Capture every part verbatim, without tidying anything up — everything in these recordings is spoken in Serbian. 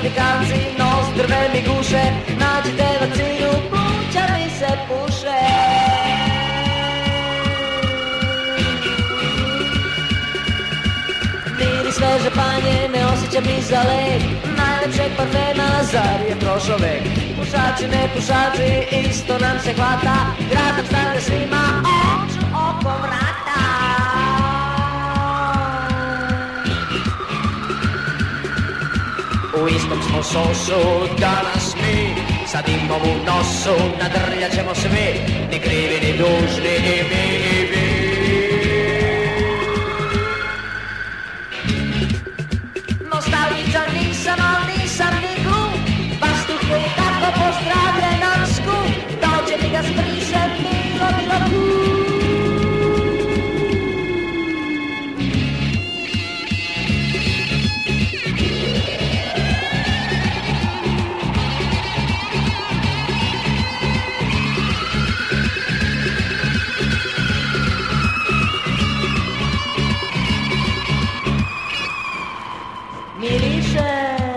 plastikanci, nos drve mi guše, nađite vakcinu, pluća mi se puše. Miri sveže panje, ne osjećam ni za lek, najlepšeg parfema, zar je prošao vek. Pušači, ne pušači, isto nam se hvata, grad nam stavlja svima oču oko vrata. U istom smo sosu danas mi, sa dimom u nosu nadrljat ćemo svi, ni krivi ni dužni, i mi i vi. Nostalgičan nisam, al nisam ni glup, pastuh je tako pozdravljen nam skup, dođe mi ga spriše, bilo, bilo kup. Miriše,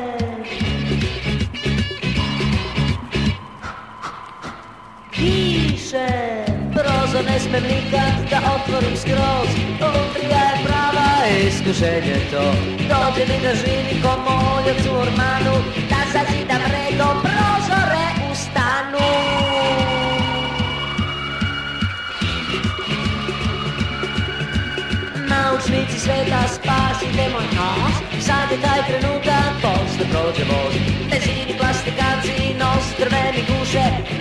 piše, prozor ne smem nikad da otvorim skroz, lutrija je prava, iskušenje to, dođe mi da živi ko moljac u ormanu, da zazidam redom prozore u stanu. Naučnici sveta, spasite moj nos, sad je taj trenutak, posle prođe voz. Benzini, plastikanci, nos drveni guše,